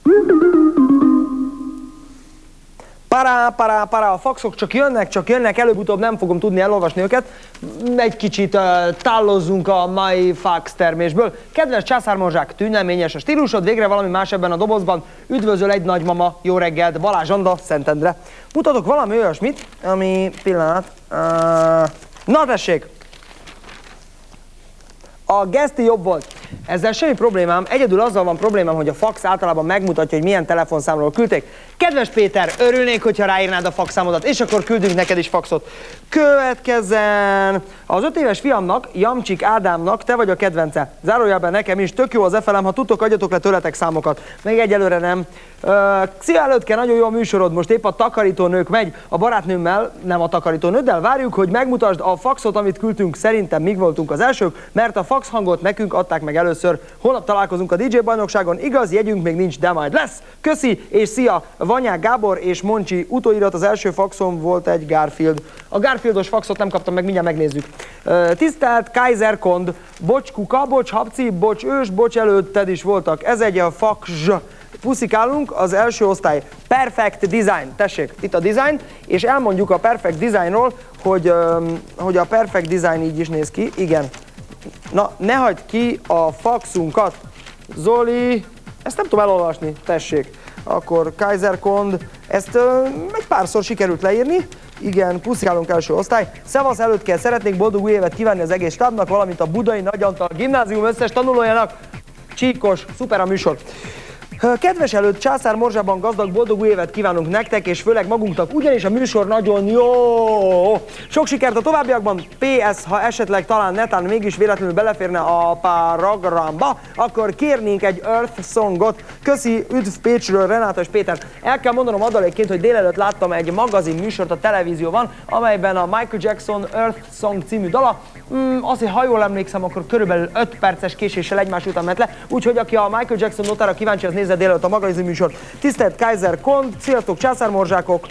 Pará, a faxok csak jönnek, előbb-utóbb nem fogom tudni elolvasni őket. Egy kicsit tállozzunk a mai fax termésből. Kedves császármorzsák, tűneményes a stílusod, végre valami más ebben a dobozban. Üdvözöl egy nagymama, jó reggelt, Balázs Anda, Szentendre. Mutatok valami olyasmit, ami pillanat. Na tessék! A geszti jobb volt. Ezzel semmi problémám, egyedül azzal van problémám, hogy a fax általában megmutatja, hogy milyen telefonszámról küldték. Kedves Péter, örülnék, hogyha ráírnád a faxszámodat, és akkor küldünk neked is faxot. Következzen az 5 éves fiamnak, Jamcsik Ádámnak, te vagy a kedvence. Zárójelben nekem is, tök jó az FLM, ha tudtok, adjatok le tőletek számokat. Még egyelőre nem. Szia Előttke, nagyon jó a műsorod, most épp a takarítónők megy a barátnőmmel, nem a takarítónőddel, várjuk, hogy megmutasd a faxot, amit küldtünk, szerintem mi voltunk az elsők, mert a fax hangot nekünk adták meg először. Holnap találkozunk a DJ bajnokságon, igaz, jegyünk még nincs, de majd lesz. Köszi, és szia! Vanyák Gábor és Moncsi, utóirat az első faxon volt egy Garfield. A Garfieldos faxot nem kaptam meg, mindjárt megnézzük. Tisztelt Kaiser Kond, bocs kuka, bocs habci, bocs ős, bocs előtted is voltak. Ez egy a fax. Puszikálunk, az első osztály. Perfect Design. Tessék, itt a design, és elmondjuk a Perfect Designról, hogy a Perfect Design így is néz ki. Igen. Na, ne hagyd ki a faxunkat. Zoli, ezt nem tudom elolvasni, tessék. Akkor Kaiser Kond, ezt egy párszor sikerült leírni. Igen, puszikálunk első osztály. Szevasz Előttke, szeretnék boldog új évet kívánni az egész stábnak, valamint a Budai Nagy Antal Gimnázium összes tanulójának. Csíkos, szuper a műsor. Kedves Előtt, Császármorzsában gazdag, boldog új évet kívánunk nektek, és főleg magunknak, ugyanis a műsor nagyon jó. Sok sikert a továbbiakban. PS, ha esetleg talán netán mégis véletlenül beleférne a programba, akkor kérnénk egy Earth Songot. Köszi, üdv Pécsről, Renáta és Péter. El kell mondanom adalékként, hogy délelőtt láttam egy magazin műsort a televízióban, amelyben a Michael Jackson Earth Song című dala, azért ha jól emlékszem, akkor körülbelül 5 perces késéssel egymás után ment le, úgyhogy aki a Michael Jackson notára kíváncsi, az nézze délelőtt a magazin műsor. Tisztelt Kaiser Kond, sziasztok császármorzsákok,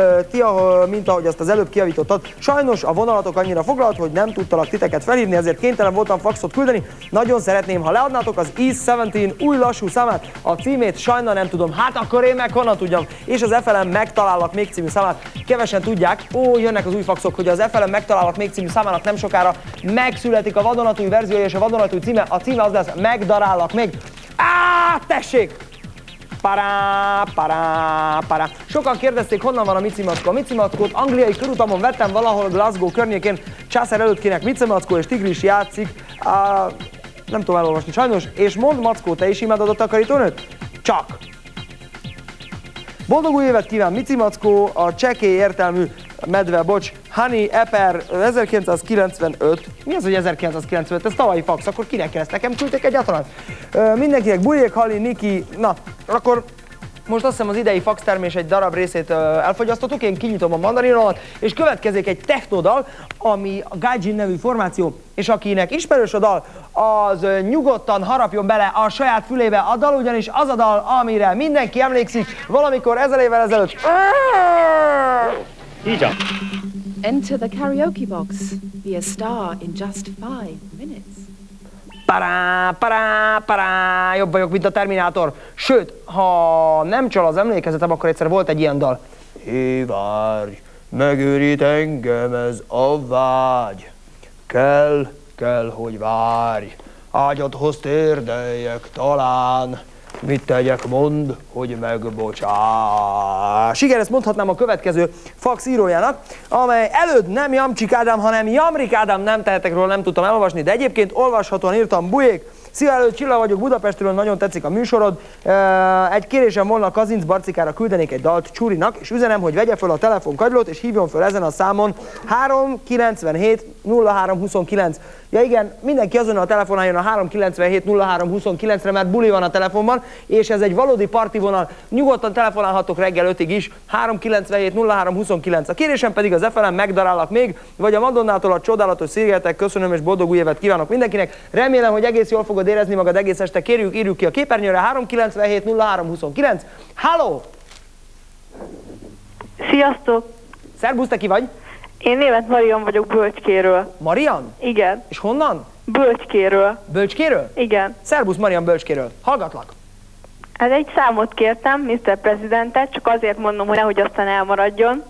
mint ahogy azt az előbb kijavítottad. Sajnos a vonalatok annyira foglalt, hogy nem tudtalak titeket felhívni, ezért kénytelen voltam faxot küldeni. Nagyon szeretném, ha leadnátok az E17 új lassú számát, a címét sajna nem tudom, hát akkor én meg honnan tudjam. És az FLM Megtalállak még című számát. Kevesen tudják, jönnek az új faxok, hogy az FLM Megtalállak még című számának nem sokára megszületik a vadonatúj verziója és a vadonatúj címe. A címe az lesz Megdarállak még. Tessék! Pará. Sokan kérdezték, honnan van a Micimackó. A Micimackót angliai körutamon vettem valahol Glasgow környékén. Császár Előttkének Micimackó és Tigris játszik. Nem tudom elolvasni sajnos. És mondd, Mackó, te is imádod a takarítónőt? Csak. Boldog új évet kíván Micimackó, a csekély értelmű medve, bocs, Honey Epper 1995. Mi az, hogy 1995? Ez tavalyi fax, akkor kinek ezt? Nekem küldtek egyáltalán? Mindenkinek Bujék, Hali, Niki, na, akkor most azt hiszem az idei fax termés egy darab részét elfogyasztottuk, én kinyitom a mandarinomat, és következik egy technodal, ami a Gaijin nevű formáció, és akinek ismerős a dal, az nyugodtan harapjon bele a saját fülébe. A dal ugyanis az a dal, amire mindenki emlékszik valamikor 1000 évvel ezelőtt. Így. Enter the karaoke box. Be a star in just 5 minutes. Pará, jobb vagyok, mint a Terminátor. Sőt, ha nem csal az emlékezetem, akkor egyszer volt egy ilyen dal. Hé, várj, megőrít engem ez a vágy. Kell, hogy várj, ágyadhoz térdeljek talán. Mit tegyek, mondd, hogy megbocsás. Igen, ezt mondhatnám a következő fax írójának, amely előtt nem Jamcsik Ádám, hanem Jamrik Ádám, nem tehetek róla, nem tudtam elolvasni, de egyébként olvashatóan írtam. Bujék, szia Előtt, Csilla vagyok Budapestről, nagyon tetszik a műsorod. Egy kérésem volna, Kazinc Barcikára küldenék egy dalt Csurinak, és üzenem, hogy vegye fel a telefonkagylót, és hívjon fel ezen a számon 397 0329. Ja igen, mindenki azon a telefonáljon a 397 0329-re, mert buli van a telefonban, és ez egy valódi parti vonal. Nyugodtan telefonálhatok reggel 5-ig is, 397 0329. A kérésem pedig az FLM Megdarállak még, vagy a Madonnától a Csodálatos Szigetek. Köszönöm és boldog új évet kívánok mindenkinek. Remélem, hogy egész jól fogod érezni magad egész este. Kérjük, írjuk ki a képernyőre 397 0329. Halló! Sziasztok! Szerbusz, te ki vagy? Én Németh Marian vagyok Bölcskéről. Marian? Igen. És honnan? Bölcskéről. Bölcskéről? Igen. Szerbusz Marian Bölcskéről. Hallgatlak. Hát egy számot kértem, Mr. Presidentet, csak azért mondom, hogy nehogy aztán elmaradjon.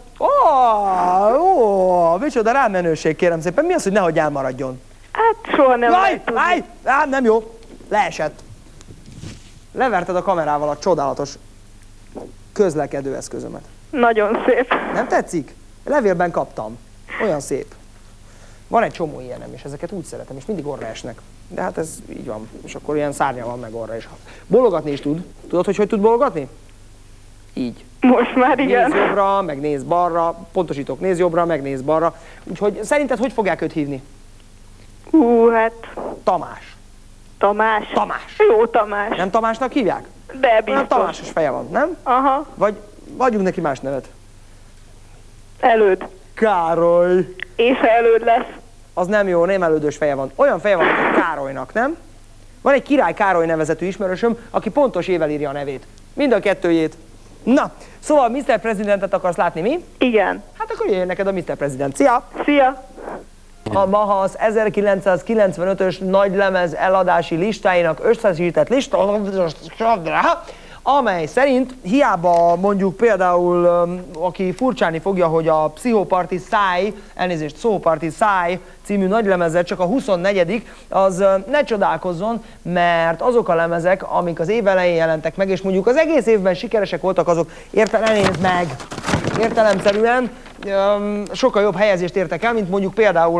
Micsoda rámenőség, kérem szépen. Mi az, hogy nehogy elmaradjon? Hát soha nem lehet tudni. Nem jó. Leesett. Leverted a kamerával a csodálatos közlekedő eszközömet. Nagyon szép. Nem tetszik? Levélben kaptam. Olyan szép. Van egy csomó ilyenem, és ezeket úgy szeretem, és mindig orra esnek. De hát ez így van. És akkor ilyen szárnya van meg orra is. Bologatni is tud. Tudod, hogy tud bologatni? Így. Most már igen. Nézz jobbra, meg nézz balra. Pontosítok, nézz jobbra, meg nézz balra. Úgyhogy szerinted hogy fogják őt hívni? Hát... Tamás. Tamás? Tamás. Jó Tamás. Nem Tamásnak hívják? De biztos. Olyan Tamásos feje van, nem? Aha. Vagy adjunk neki más nevet. Előd. Károly. És ha előd lesz. Az nem jó, nem elődös feje van. Olyan feje van, mint a Károlynak, nem? Van egy Király Károly nevezetű ismerősöm, aki pontos ével írja a nevét. Mind a kettőjét. Na, szóval Mr. Presidentet akarsz látni, mi? Igen. Hát akkor jöjjön neked a Mr. President. Szia! Szia! A Maha az 1995-ös nagylemez eladási listáinak összesített lista, amely szerint hiába mondjuk például, aki furcsálni fogja, hogy a Pszichoparty Száj, elnézést, Pszichoparty Száj című nagylemezet csak a 24., az ne csodálkozzon, mert azok a lemezek, amik az év elején jelentek meg, és mondjuk az egész évben sikeresek voltak, azok értelemszerűen sokkal jobb helyezést értek el, mint mondjuk például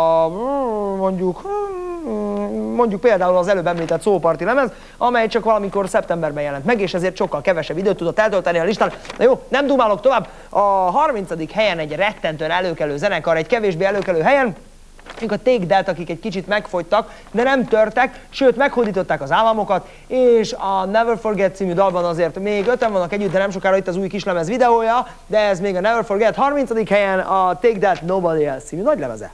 mondjuk például az előbb említett Pszichoparty lemez, amely csak valamikor szeptemberben jelent meg, és ezért sokkal kevesebb időt tudott eltölteni a listán. Na jó, nem dumálok tovább. A 30. helyen egy rettentően előkelő zenekar, egy kevésbé előkelő helyen, a Take That, akik egy kicsit megfogytak, de nem törtek, sőt meghódították az államokat, és a Never Forget című dalban azért még 5-en vannak együtt, de nem sokára itt az új kislemez videója, de ez még a Never Forget 30. helyen a Take That Nobody Else című nagylemeze.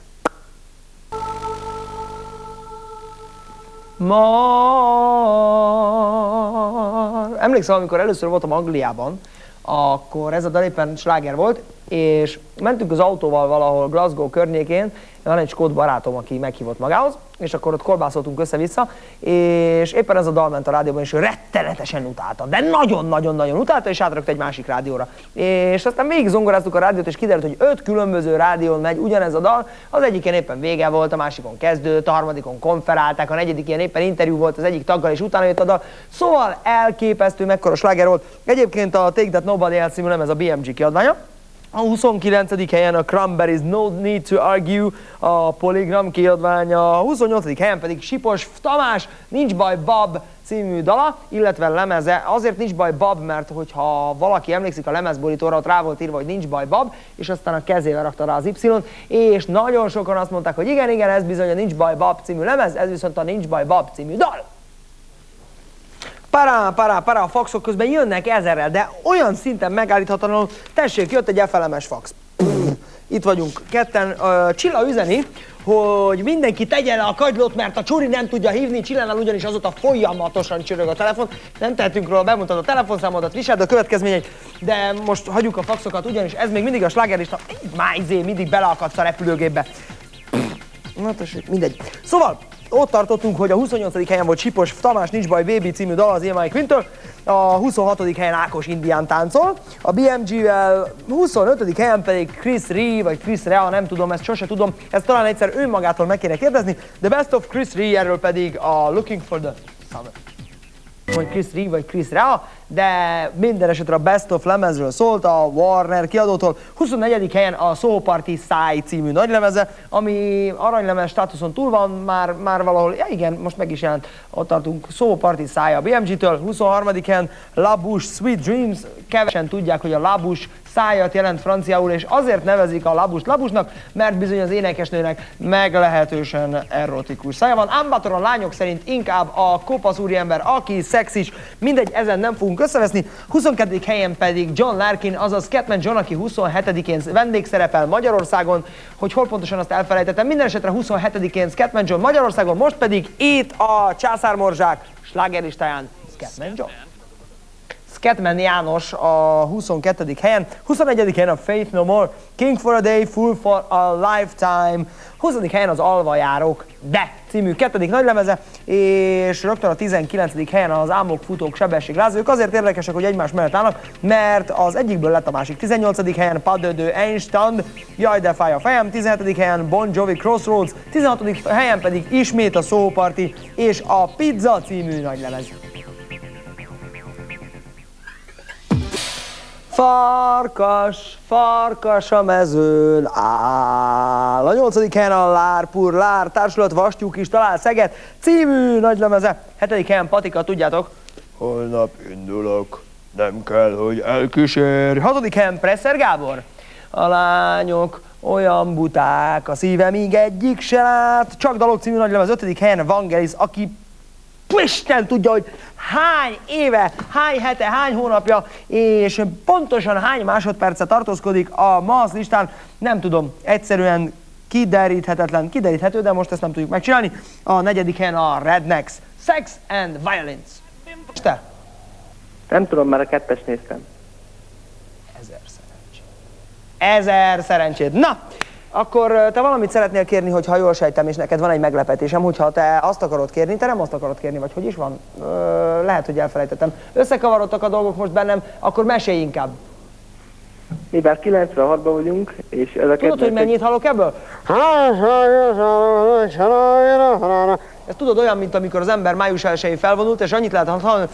Emlékszem, amikor először voltam Angliában, akkor ez a dal éppen sláger volt, és mentünk az autóval valahol Glasgow környékén, van egy skót barátom, aki meghívott magához, és akkor ott kolbászoltunk össze-vissza, és éppen ez a dal ment a rádióban, és ő rettenetesen utálta, de nagyon-nagyon-nagyon utálta, és átrakta egy másik rádióra. És aztán végig zongoráztuk a rádiót, és kiderült, hogy 5 különböző rádión megy ugyanez a dal, az egyiken éppen vége volt, a másikon kezdődött, a harmadikon konferálták, a negyedik éppen interjú volt az egyik taggal, és utána jött a dal. Szóval elképesztő, mekkora sláger volt. Egyébként a Take That Nobody Else című lemez a BMG kiadványa. A 29. helyen a Cranberries No Need to Argue, a Polygram kiadványa, a 28. helyen pedig Sipos Tamás Nincs baj Bab című dala, illetve lemeze. Azért nincs baj Bab, mert hogyha valaki emlékszik a lemezborítóra, ott rá volt írva, hogy nincs baj Bab, és aztán a kezével rakta rá az Y-t, és nagyon sokan azt mondták, hogy igen, ez bizony a Nincs baj Bab című lemez, ez viszont a Nincs baj Bab című dal. Pará, a faxok közben jönnek ezerrel, de olyan szinten megállíthatatlanul, tessék, jött egy FLMS fax. Itt vagyunk ketten. Csilla üzeni, hogy mindenki tegye le a kagylót, mert a Csuri nem tudja hívni, Csillánál ugyanis azóta folyamatosan csörög a telefon. Nem tehetünk róla, bemondtad a telefonszámodat, viseld a következményeit, de most hagyjuk a faxokat, ugyanis ez még mindig a slágerlista. Mindig beleakadsz a repülőgépbe. Na tessék, mindegy. Szóval, ott tartottunk, hogy a 28. helyen volt Sipos Tamás Nincs baj Baby című dal az EMI Quintől, a 26. helyen Ákos Indián táncol, a BMG-vel 25. helyen pedig Chris Rea, vagy Chris Rea, nem tudom, ezt sose tudom, ezt talán egyszer önmagától meg kéne kérdezni, de Best of Chris Rea, erről pedig a Looking for the Summer. Vagy Chris Rea, vagy Chris Rea, de minden esetre a Best of lemezről szólt, a Warner kiadótól. 24. helyen a Pszichoparty Száj című nagylemeze, ami aranylemez státuszon túl van, már valahol, ja igen, most meg is jelent, ott tartunk, Pszichoparty Száj a BMG-től. 23. helyen La Bouche Sweet Dreams, kevesen tudják, hogy a La Bouche szájat jelent franciául, és azért nevezik a La Bouche-nak, mert bizony az énekesnőnek meglehetősen erotikus szája van. Ám bátoran lányok szerint inkább a kopasz úriember, aki szexis, mindegy, ezen nem fogunk összeveszni. 22. helyen pedig John Larkin, azaz Scatman John, aki 27-én vendégszerepel Magyarországon, hogy hol pontosan azt elfelejtettem, minden esetre 27-én Scatman John Magyarországon, most pedig itt a császármorzsák slágerlistáján Scatman John. Ketmen János a 22. helyen, 21. helyen a Faith No More, King for a Day, Fool for a Lifetime, 20. helyen az Alvajárók, De című 2. nagylemeze, és rögtön a 19. helyen az Álmok, Futók, Sebességrázók. Azért érdekesek, hogy egymás mellett állnak, mert az egyikből lett a másik. 18. helyen Pas de Einstein, Jaj de fáj a fejem, 17. helyen Bon Jovi, Crossroads, 16. helyen pedig ismét a Szóparti és a Pizza című nagylemez. Farkas, farkas a mezőn áll. A 8. helyen a Lárpur Lár Társulat Vastyúk is talál Szeget című nagylemeze. 7. helyen Patika, tudjátok? Holnap indulok, nem kell, hogy elkísérj. 6. helyen Presser Gábor. A lányok olyan buták, a szívemig egyik se lát. Csak dalok című nagylemez. 5. helyen Vangelis, aki Isten tudja, hogy hány éve, hány hete, hány hónapja, és pontosan hány másodperce tartózkodik a MASZ listán, nem tudom, egyszerűen kideríthető, de most ezt nem tudjuk megcsinálni. A 4. helyen a Rednecks, Sex and Violence. És te? Nem tudom, mert a 2-est néztem. 1000 szerencsét. 1000 szerencsét. Na! Akkor te valamit szeretnél kérni, hogyha jól sejtem, és neked van egy meglepetésem, hogyha te azt akarod kérni, te nem azt akarod kérni, vagy hogy is van? Lehet, hogy elfelejtettem. Összekavarodtak a dolgok most bennem, akkor mesélj inkább. Mivel 96-ban vagyunk, és ez a Tudod, hogy mennyit hallok ebből? Ez tudod olyan, mint amikor az ember május 1-én felvonult, és annyit lehet hallani,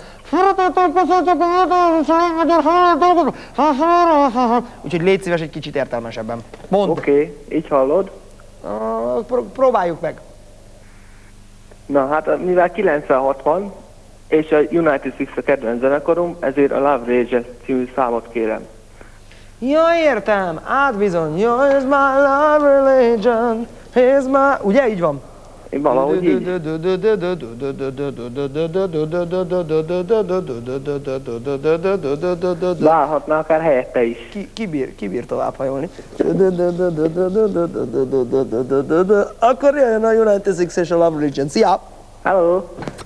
úgyhogy légy szíves egy kicsit értelmesebben. Mondd. Oké, így hallod. Próbáljuk meg. Na hát, mivel 96 van, és a United Six a kedvenc zenekarom, ezért a Love Rage című számot kérem. Ja, értem, bizony, here's my love religion, here's my... Ugye, így van? Valahogy így. Válhatná akár helyette is. Ki bír tovább hajolni? Akkor jöjjön a United Six és a Love Religion. Szia! Hello!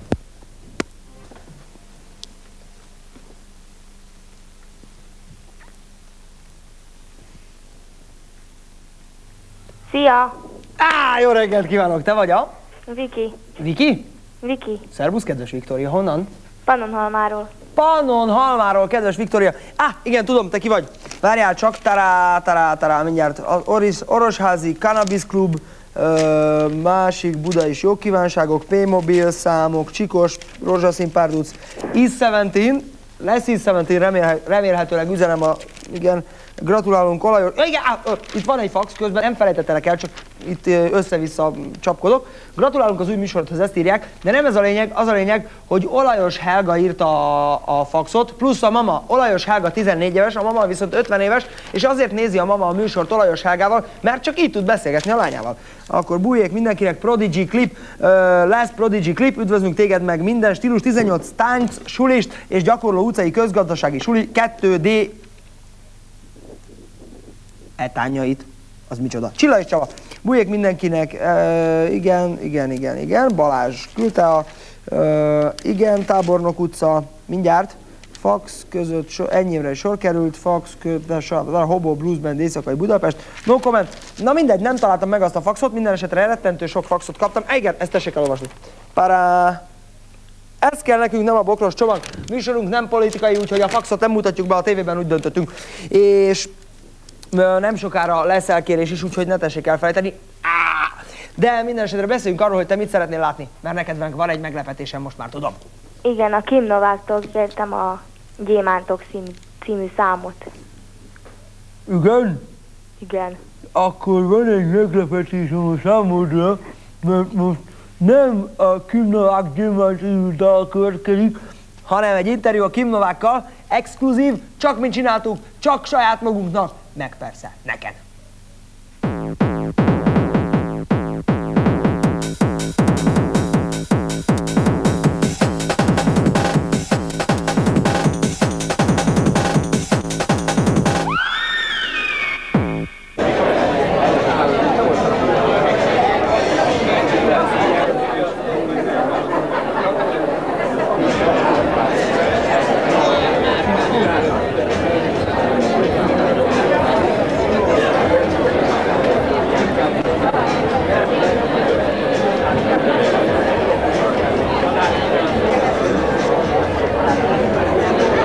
Szia! Jó reggelt kívánok! Te vagy a? Viki. Viki? Viki. Szerbusz, kedves Viktória, honnan? Pannonhalmáról. Pannonhalmáról, kedves Viktória. Igen, tudom, te ki vagy. Várjál csak, tará, mindjárt. Orosházi Cannabis Club, másik budai jogkívánságok, P-mobil számok, Csikos, Rózsaszín párduc, Is-17, lesz Is-17, remélhetőleg üzenem igen, gratulálunk olajos. Igen, itt van egy fax közben, nem felejtettelek el, csak itt össze-vissza csapkodok. Gratulálunk az új műsorhoz, ezt írják, de nem ez a lényeg, az a lényeg, hogy Olajos Helga írta a faxot, plusz a mama. Olajos Helga 14 éves, a mama viszont 50 éves, és azért nézi a mama a műsort Olajos Helgával, mert csak így tud beszélgetni a lányával. Akkor bújjék mindenkinek, Prodigy klip, lesz Prodigy klip, üdvözlünk téged meg minden stílus, 18 tánc, sulist és gyakorló utcai közgazdasági suli, 2D etányait, az micsoda. Csilla és Csaba, bújjék mindenkinek, igen, Balázs küldte igen, Tábornok utca, mindjárt, fax között, ennyi évre sor került, fax között, a Hobo Blues Band éjszakai Budapest, no comment. Na mindegy, nem találtam meg azt a faxot, minden esetre rettentő sok faxot kaptam, igen, ezt tessék elolvasni. Ez kell nekünk, nem a bokros csomag, műsorunk nem politikai, úgyhogy a faxot nem mutatjuk be a tévében, úgy döntöttünk. És nem sokára lesz elkérés is, úgyhogy ne tessék elfelejteni. De minden esetre beszéljünk arról, hogy te mit szeretnél látni, mert neked van egy meglepetésem, most már tudom. Igen, a Kim Nováktól kértem a Gyémántok című számot. Igen? Igen. Akkor van egy meglepetésem a számodra, mert most nem a Kim Novák Gyémánt című dal következik, hanem egy interjú a Kim Novákkal, exkluzív, csak mint csináltuk, csak saját magunknak, meg persze neked.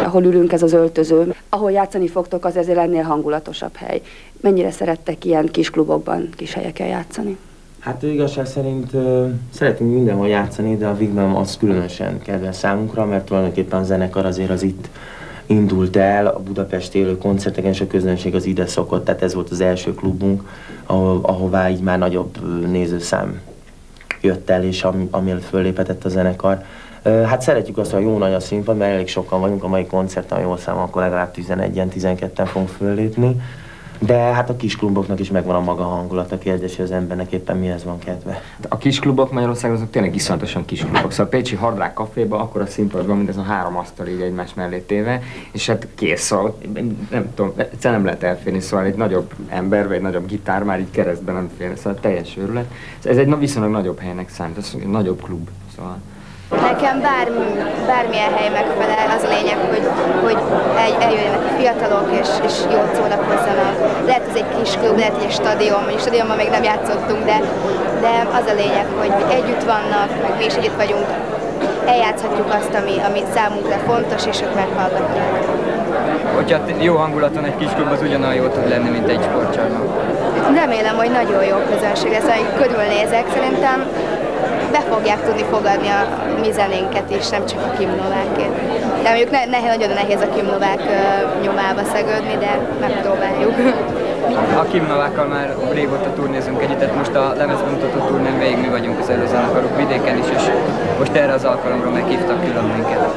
ahol ülünk, ez az öltöző. Ahol játszani fogtok, az ezért ennél hangulatosabb hely. Mennyire szerettek ilyen kis klubokban, kis helyeken játszani? Hát igazság szerint szeretünk mindenhol játszani, de a Wigwam az különösen kedves számunkra, mert tulajdonképpen a zenekar azért az itt indult el, a Budapesti élő koncerteken, és a közönség az ide szokott, tehát ez volt az első klubunk, ahová így már nagyobb nézőszám jött el, és amiért fölléphetett a zenekar. Hát szeretjük azt, hogy jó nagy a színpad, mert elég sokan vagyunk, a mai koncerten, jól számol, akkor legalább 11-en, 12-en fogunk föllépni. De hát a kiskluboknak is megvan a maga hangulata, kérdés, hogy az embernek éppen mihez van kedve. A kisklubok Magyarországon azok tényleg iszonyatosan kisklubok. Szóval a pécsi Hardrock Caféban akkor a színpad van, mint ez a 3 asztal így egymás mellé téve, és hát kész, szóval nem tudom, egyszerűen nem lehet elférni, szóval egy nagyobb ember, vagy egy nagyobb gitár már így keresztben nem fér, szóval teljes őrület. Ez egy viszonylag nagyobb helynek számít, ez egy nagyobb klub, szóval. Nekem bármilyen hely megfelel, az a lényeg, hogy eljönnek a fiatalok és jót szórakozzanak. Lehet ez egy kis klub, lehet egy stadion, mondjuk stadionban még nem játszottunk, de az a lényeg, hogy együtt vannak, meg mi is együtt vagyunk, eljátszhatjuk azt, ami számunkra fontos, és ők meghallgatják. Hogyha jó hangulaton egy kis klub, az ugyanolyan jó tud lenni, mint egy sportcsarnok. Remélem, hogy nagyon jó közönség lesz, ahogy körülnézek, szerintem be fogják tudni fogadni a mi zenénket is, nem csak a Kim Novákét. De mondjuk nagyon nehéz a Kim Novák nyomába szegődni, de megpróbáljuk. A Kim Novákkal már régóta turnézunk együtt, tehát most a lemezbemutató turnén végig mi vagyunk az előzenekarok vidéken is, és most erre az alkalomra meghívtak külön minket.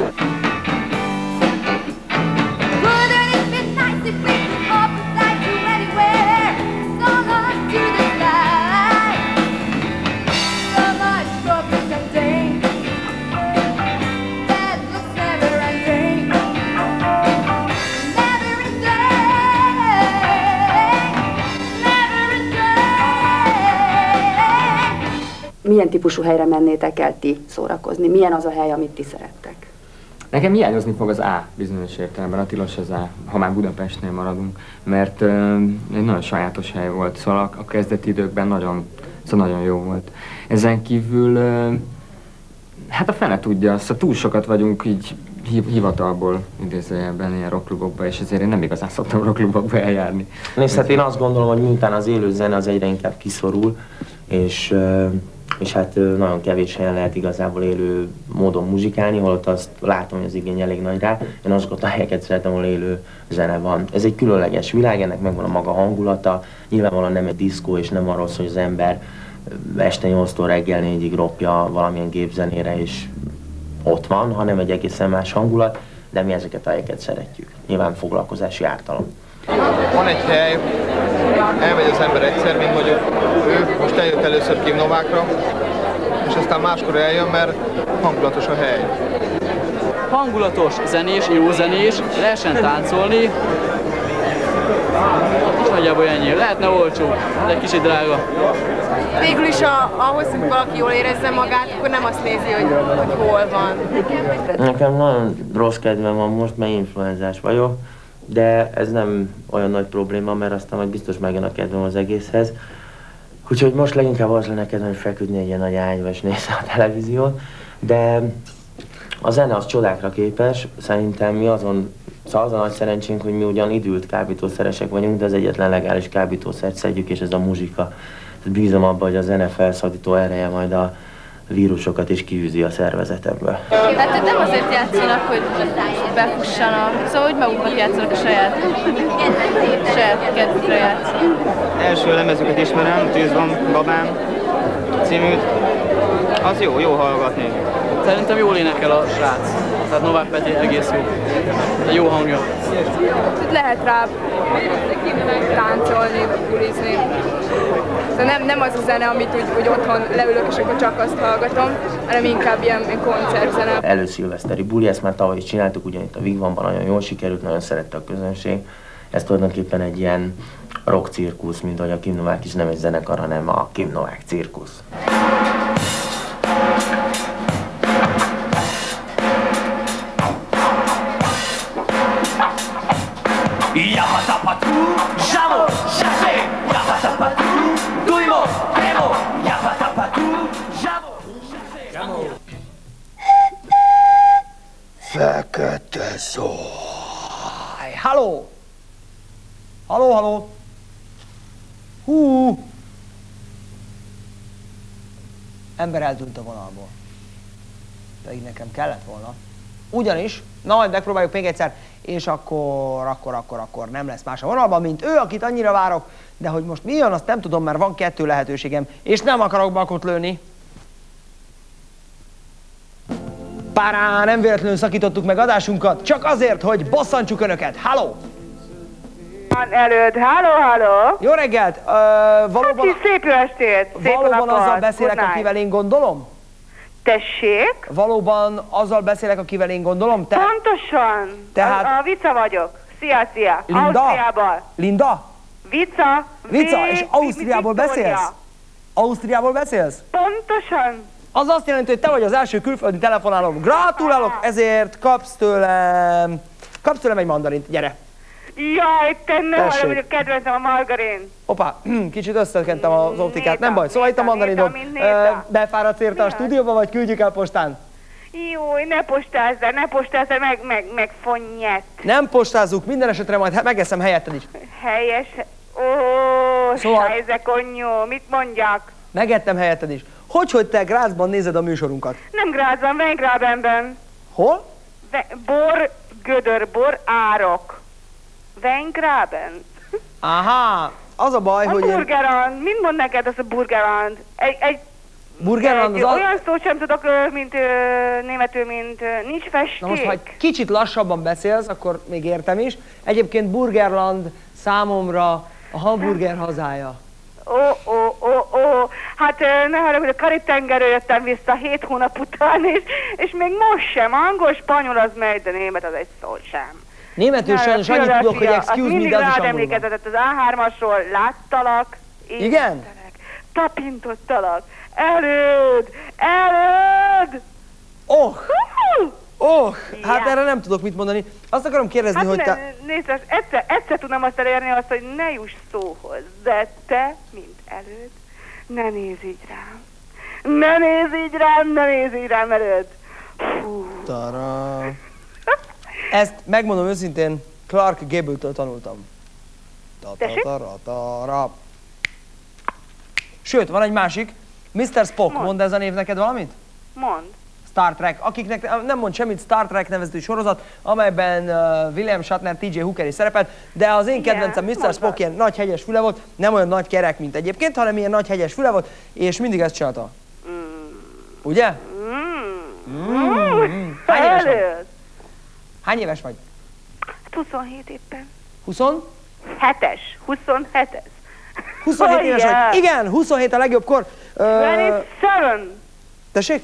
Milyen típusú helyre mennétek el ti szórakozni? Milyen az a hely, amit ti szerettek? Nekem hiányozni fog az A bizonyos értelemben, a tilos az A, ha már Budapestnél maradunk, mert egy nagyon sajátos hely volt, szóval a kezdeti időkben nagyon jó volt. Ezen kívül, hát a fene tudja, szóval túl sokat vagyunk így hivatalból idézőjelben ilyen rockklubokba, és ezért én nem igazán szoktam rockklubokba eljárni. Nézd, hát én azt gondolom, hogy miután az élő zene az egyre inkább kiszorul, és hát nagyon kevés helyen lehet igazából élő módon muzsikálni, holott azt látom, hogy az igény elég nagy rá. Én azokat a helyeket szeretem, ahol élő zene van. Ez egy különleges világ, ennek megvan a maga hangulata. Nyilvánvalóan nem egy diszkó, és nem arról szól, hogy az ember este 8-tól reggel 4-ig ropja valamilyen gépzenére, és ott van, hanem egy egészen más hangulat, de mi ezeket a helyeket szeretjük. Nyilván foglalkozási ártalom. Van egy hely, elmegy az ember egyszer, mint mondjuk ő most eljött először Kim Novákra, és aztán máskor eljön, mert hangulatos a hely. Hangulatos, zenés, jó zenés, lehessen táncolni. Nagyjából ennyi. Lehetne olcsó, de egy kicsit drága. Végül is ahhoz, hogy valaki jól érezze magát, akkor nem azt nézi, hogy hol van. Nekem nagyon rossz kedvem van most, mert influenzás vagyok, de ez nem olyan nagy probléma, mert aztán majd biztos megjön a kedvem az egészhez. Úgyhogy most leginkább az lenne kedvem, hogy feküdni egy ilyen nagy ágyba és nézni a televíziót, de a zene az csodákra képes, szerintem mi azon, szóval az a nagy szerencsénk, hogy mi ugyan idült kábítószeresek vagyunk, de az egyetlen legális kábítószert szedjük, és ez a muzsika. Bízom abban, hogy a zene felszabadító ereje majd a vírusokat is kiűzi a szervezetemből. Hát nem azért játszanak, hogy befussanak, szóval hogy maguknak játszanak a saját kedvükre játszanak. Első lemezüket ismerem, Tűz van Babám címűt. Az jó hallgatni. Szerintem jól énekel a srác. Tehát Novák Peti egész jó. Jó hangja. Lehet rá táncolni, vagy bulizni. Szóval nem az a zene, amit úgy otthon leülök, és akkor csak azt hallgatom, hanem inkább ilyen koncertzene. Előszilveszteri buli, ezt már tavaly is csináltuk, ugyanitt a Wigwamban nagyon jól sikerült, nagyon szerette a közönség. Ez tulajdonképpen egy ilyen rock cirkusz, mint ahogy a Kim Novák is nem egy zenekar, hanem a Kim Novák cirkusz. Fekete Szó. Halló! Halló, halló! Hú! Ember eltűnt a vonalból. Pedig nekem kellett volna. Ugyanis, na majd megpróbáljuk még egyszer, és akkor nem lesz más a vonalban, mint ő, akit annyira várok, de hogy most mi jön, azt nem tudom, mert van 2 lehetőségem, és nem akarok bakot lőni. Párá, nem véletlenül szakítottuk meg adásunkat, csak azért, hogy bosszantsuk önöket. Halló! Előd, halló! Jó reggelt! Valóban... Hát szép jó estét! Valóban azzal beszélek, akivel én gondolom? Tessék? Valóban azzal beszélek, akivel én gondolom? Pontosan! Tehát... A Vica vagyok. Szia! Linda? Ausztriából. Linda? Vica, és Ausztriából beszélsz? Ausztriából beszélsz? Pontosan. Az azt jelenti, hogy te vagy az első külföldi telefonálom. Gratulálok, ezért kapsz tőlem egy mandarint. Gyere! Jaj, te ne hallom, hogy kedvencem a margarin. Hoppá, kicsit összekentem az optikát, nem baj. Szóval itt a mandarinod. Befáradsz érte a stúdióba, vagy küldjük el postán? Jó, ne postázz el, meg fonnyet. Nem postázzuk, minden esetre majd megeszem helyetted is. Helyes? Szóval... Sajze konyó, mit mondjak? Megettem helyetted is. Hogy te Grazban nézed a műsorunkat? Nem Grazban, Weingrabenben. Hol? Bor árok. Weingraben. Aha, az a baj, hogy Burgerland. Mind mond neked az a Burgerland? Burgerland az olyan szót sem tudok, mint németül, mint nincs festék. Na most, ha egy kicsit lassabban beszélsz, akkor még értem is. Egyébként Burgerland számomra a hamburger hazája. Hát ne haragudj, a Karib-tengerről jöttem vissza 7 hónap után, és még most sem. Angol, spanyol az megy, de német az egy szó sem. Németül sajnos annyit tudok, hogy excuse me, de az is angolul van. Emlékeztetett az A3-asról, láttalak. Igen? Tapintottalak. Előd! Hát erre nem tudok mit mondani. Azt akarom kérdezni, hogy te... Nézd, egyszer tudnam azt elérni, hogy ne juss szóhoz, de te, mint előd, ne nézz így rám. Ne nézz így rám, előd. Tara. Ezt megmondom őszintén, Clark Gable-től tanultam. Sőt, van egy másik. Mr. Spock, mond ez a név neked valamit? Mond. Star Trek. Akiknek nem mond semmit, Star Trek nevezetű sorozat, amelyben William Shatner, TJ Hooker is szerepelt, de az én kedvencem Mr. Spock ilyen nagy hegyes füle volt, nem olyan nagy kerek, mint egyébként, hanem ilyen nagy hegyes füle volt, és mindig ezt csinálta. Ugye? Hány éves vagy? Hány éves vagy? 27 éppen. 27-es. 27-es. 27 éves vagy. Igen, 27 a legjobb kor. 27. Tessék?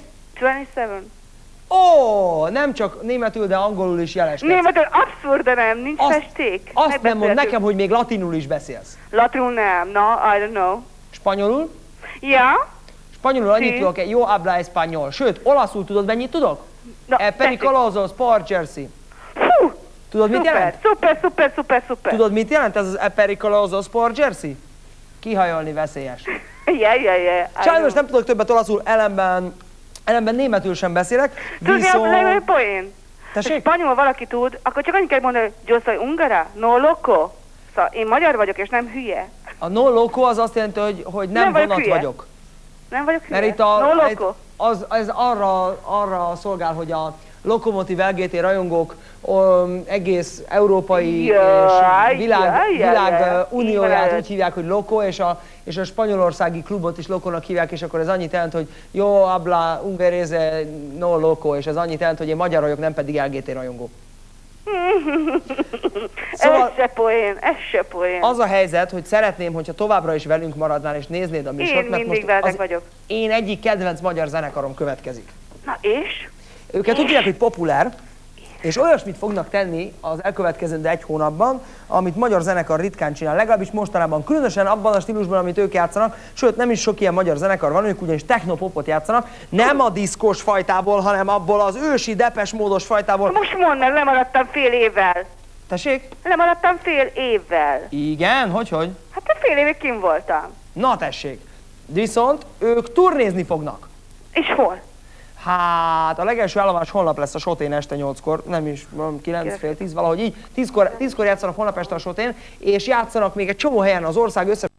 27. Nem csak németül, de angolul is jeleskedsz. Németül abszurd, de nem, nincs festék. Azt nem mond nekem, hogy még latinul is beszélsz. Latinul nem, no, I don't know. Spanyolul? Ja. Spanyolul annyit tudok, jó habla español. Sőt, olaszul tudod, mennyit tudok? Pericoloso, sport jersey. Fú! Tudod, mit jelent? Szuper. Tudod, mit jelent ez az pericoloso sport jersey? Kihajolni veszélyes. Yeah. Sajnos nem tudok többet olaszul, ellenben németül sem beszélek. Tudja, a legjobb poén? Tessék? Ha spanyol valaki tud, akkor csak annyit kell mondani, hogy yo soy húngara, no loco. Szóval én magyar vagyok, és nem hülye. A no loco az azt jelenti, hogy nem vonat vagyok. Nem vagyok hülye? Mert itt ez arra szolgál, hogy a Lokomotív LGT rajongók egész európai és világ unióját úgy hívják, hogy Loco, és a spanyolországi klubot is Lokónak hívják, és akkor ez annyit jelent, hogy jó, habla, ungerese, no Loco, és ez annyit jelent, hogy én magyar vagyok, nem pedig LGT rajongó. Szóval ez se poén. Az a helyzet, hogy szeretném, hogyha továbbra is velünk maradnál és néznéd a műsort, én mindig veletek vagyok. Én egyik kedvenc magyar zenekarom következik. Na és? Őket úgy hívják, hogy Populár, és olyasmit fognak tenni az elkövetkezendő 1 hónapban, amit magyar zenekar ritkán csinál, legalábbis mostanában, különösen abban a stílusban, amit ők játszanak, sőt nem is sok ilyen magyar zenekar van, ők ugyanis technopopot játszanak, nem a diszkos fajtából, hanem abból az ősi Depeche Módos fajtából. Most mondd meg, lemaradtam fél évvel. Tessék? Lemaradtam fél évvel. Igen? Hogy? Hát fél évig kim voltam. Na tessék. Viszont ők turnézni fognak. És hol? Hát a legelső állomás holnap lesz a Sotén este 8-kor, nem is, 9 fél 10, valahogy így. 10-kor játszanak holnap este a Sotén, és játszanak még egy csomó helyen az ország összes